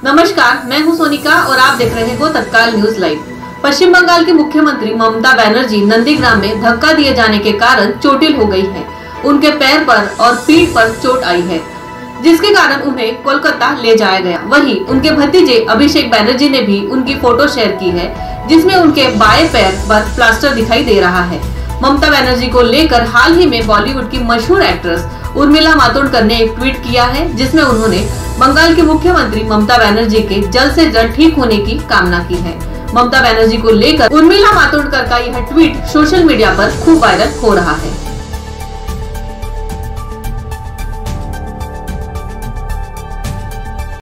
नमस्कार, मैं हूं सोनिका और आप देख रहे हो तत्काल न्यूज लाइव। पश्चिम बंगाल की मुख्यमंत्री ममता बनर्जी नंदीग्राम में धक्का दिए जाने के कारण चोटिल हो गई है। उनके पैर पर और पीठ पर चोट आई है, जिसके कारण उन्हें कोलकाता ले जाया गया। वहीं उनके भतीजे अभिषेक बनर्जी ने भी उनकी फोटो शेयर की है, जिसमें उनके बाएं पैर पर प्लास्टर दिखाई दे रहा है। ममता बनर्जी को लेकर हाल ही में बॉलीवुड की मशहूर एक्ट्रेस उर्मिला मातोंडकर ने एक ट्वीट किया है, जिसमें उन्होंने बंगाल की मुख्यमंत्री ममता बनर्जी के जल्द से जल्द ठीक होने की कामना की है। ममता बनर्जी को लेकर उर्मिला मातोंडकर का यह ट्वीट सोशल मीडिया पर खूब वायरल हो रहा है।